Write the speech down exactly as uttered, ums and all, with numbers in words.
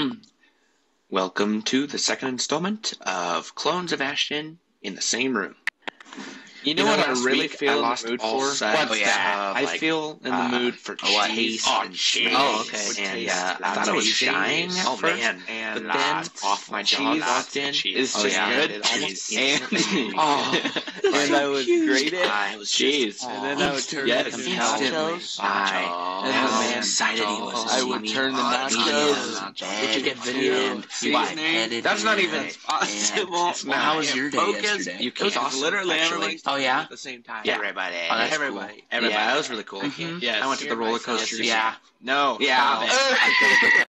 Welcome to the second installment of Clones of Ashton in the Same Room. You know, You know, what I last really week feel I in lost the mood all for? sight What's of, that? I like, feel in the uh, mood for what? cheese Oh, and cheese. cheese. Oh, okay. And Taste uh, I thought I was amazing. dying at Oh, first, man. and But then uh, off my jaw cheese walked in. is Oh, just yeah. good. It almost And, instantly- oh, like, and I would grate it. I was Cheese. just, And then I would turn yes, it into instantly. nachos. I, And how then excited he was to I see would me. turn the Oh, nachos Did you get video? and seasoning. That's not even possible. Well, how was your day Focus. yesterday? You It was can't. awesome. Literally Actually. everybody Oh, yeah? at the same time. Yeah. Everybody. Oh, that's cool. everybody. Everybody. Yeah, that was really cool. Mhm. Yes. I went to the roller coasters. Yeah. No. Yeah. Stop it.